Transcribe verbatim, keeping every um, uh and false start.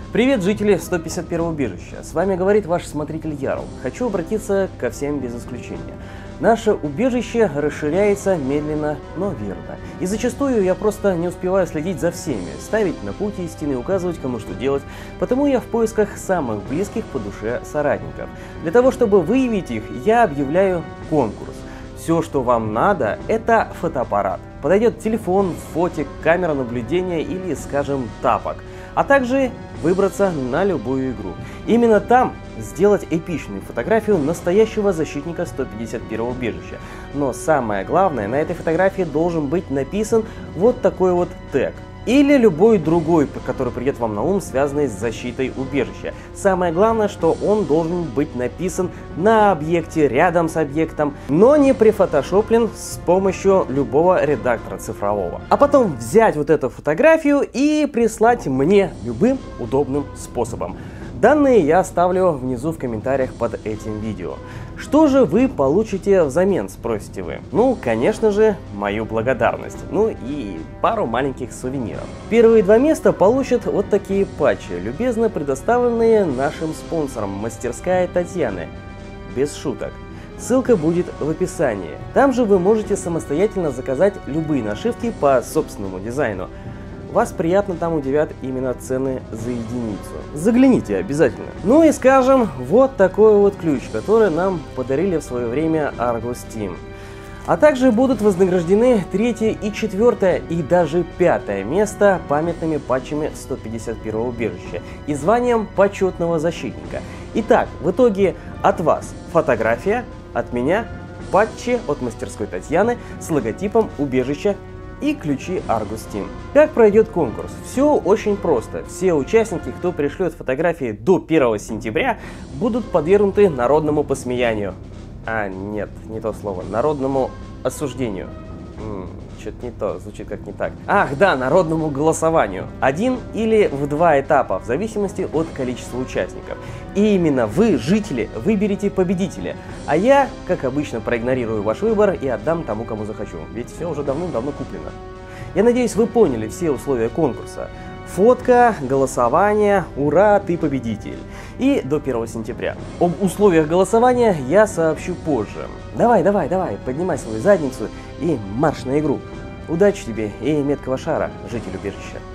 Привет, жители сто пятьдесят первого убежища. С вами говорит ваш смотритель Ярл. Хочу обратиться ко всем без исключения. Наше убежище расширяется медленно, но верно. И зачастую я просто не успеваю следить за всеми, ставить на путь истины, указывать, кому что делать. Потому я в поисках самых близких по душе соратников. Для того, чтобы выявить их, я объявляю конкурс. Все, что вам надо, это фотоаппарат. Подойдет телефон, фотик, камера наблюдения или, скажем, тапок. А также выбраться на любую игру. Именно там сделать эпичную фотографию настоящего защитника сто пятьдесят первого убежища. Но самое главное, на этой фотографии должен быть написан вот такой вот тег. Или любой другой, который придет вам на ум, связанный с защитой убежища. Самое главное, что он должен быть написан на объекте, рядом с объектом, но не прифотошоплен с помощью любого редактора цифрового. А потом взять вот эту фотографию и прислать мне любым удобным способом. Данные я оставлю внизу в комментариях под этим видео. Что же вы получите взамен, спросите вы? Ну, конечно же, мою благодарность. Ну и пару маленьких сувениров. Первые два места получат вот такие патчи, любезно предоставленные нашим спонсором «Мастерская Татьяны». Без шуток. Ссылка будет в описании. Там же вы можете самостоятельно заказать любые нашивки по собственному дизайну. Вас приятно там удивят именно цены за единицу. Загляните обязательно. Ну и скажем, вот такой вот ключ, который нам подарили в свое время Argus Team. А также будут вознаграждены третье и четвертое и даже пятое место памятными патчами сто пятьдесят первого убежища и званием почетного защитника. Итак, в итоге от вас фотография, от меня патчи от мастерской Татьяны с логотипом убежища и ключи Argus Team. Как пройдет конкурс? Все очень просто. Все участники, кто пришлет фотографии до первого сентября, будут подвергнуты народному посмеянию. А, нет, не то слово. Народному осуждению. Что-то не то, звучит как не так. Ах, да, народному голосованию. Один или в два этапа, в зависимости от количества участников. И именно вы, жители, выберете победителя. А я, как обычно, проигнорирую ваш выбор и отдам тому, кому захочу. Ведь все уже давным-давно куплено. Я надеюсь, вы поняли все условия конкурса. Фотка, голосование, ура, ты победитель. И до первого сентября. Об условиях голосования я сообщу позже. Давай, давай, давай, поднимай свою задницу и марш на игру. Удачи тебе и меткого шара, житель убежища.